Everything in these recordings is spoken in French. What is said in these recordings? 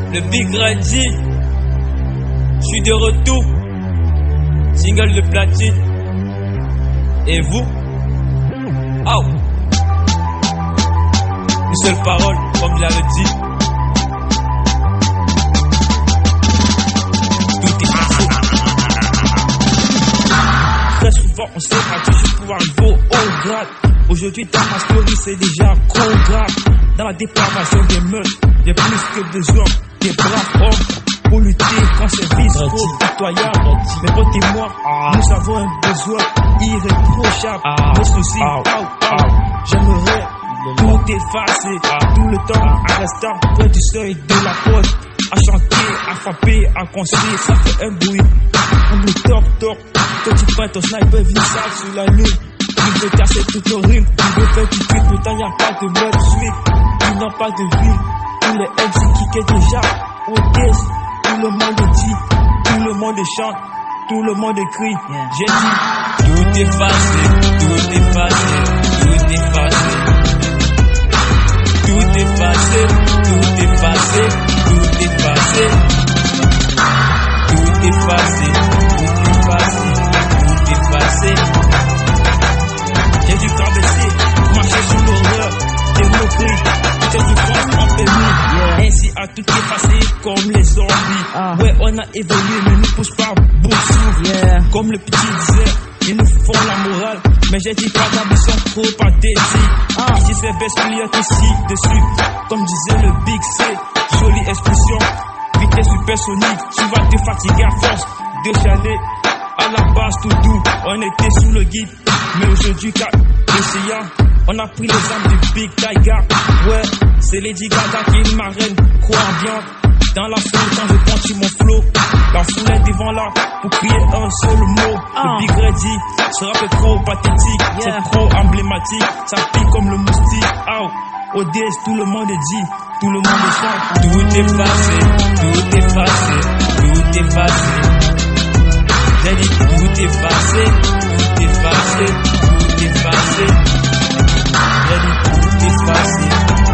Le Big Ready, je suis de retour, single de platine. Et vous? Oh! Une seule parole, comme il a le dit. Tout est passé. Très souvent, on sait pas toujours pouvoir arriver au grade. Aujourd'hui, dans ma story, c'est déjà trop grave. Dans la dépravation des meutes, il y a plus que besoin des braves hommes pour lutter contre ces vices trop pitoyables. Mais potes et moi, nous avons un besoin irréprochable. Nos soucis, j'aimerais tout effacer, tout le temps en restant près du seuil de la porte. À chanter, à frapper, à construire, ça fait un bruit. Comme le toc-toc, quand tu prends ton sniper visage sur la lune. Il veut casser toutes nos rimes, il veut faire du tweet, pourtant y'a pas de mode suite. Ils n'ont pas de vie, tous les MC qui est déjà au test. Tout le monde dit, tout le monde chante, tout le monde crie. J'ai dit, tout est facile, tout est facile, tout est facile. Tout est facile, tout est facile, tout est facile. Tout est facile, tout est facile, tout est facile. J'ai dû traverser, marcher sous l'horreur, des moqueries, j'ai dû prendre en permis. Ainsi à tout effacer comme les zombies. Ouais, on a évolué, mais nous pousse pas beaucoup. Comme le petit disait, ils nous font la morale. Mais j'ai dit pas d'ambition trop pathétique. Ici c'est best player ici dessus. Comme disait le Big C, jolie expression. Vitesse supersonique, tu vas te fatiguer à force de chialer. À la base tout doux, on était sous le guide. Mais aujourd'hui, car essayant, on a pris les armes du Big Tiger. Ouais, c'est Lady Gaga qui est une marraine, trop ambiante. Dans la foule, quand je compte sur mon flow, la foule est devant là pour crier un seul mot. Le Big Ready, ce rap est trop pathétique, c'est trop emblématique. Ça pique comme le moustique. ODS, tout le monde dit, tout le monde chante. Tout est facile, tout est facile, tout est facile. J'ai dit tout est facile, tout est facile, tout est facile. J'ai dit tout est facile.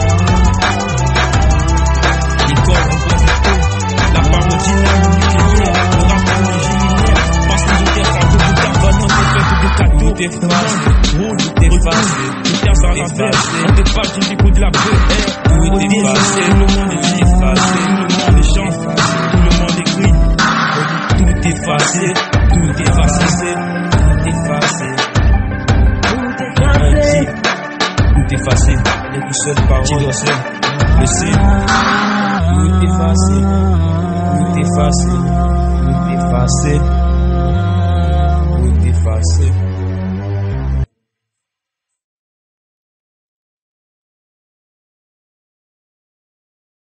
L'école, la parodie n'a nucléaire, le rap originaire. Parce que j'étais fardeau de carbone, on te fait tout de cadeaux. Tout est facile, tout est facile. Tout est facile, on te parle du coup de la VR. Tout est facile, le monde est facile, le monde chante, tout le monde écrit. Tout est facile, tout est facile, tout est facile. Tout est facile, les plus seules paroles, le C. Tout est facile, tout est facile, tout est facile.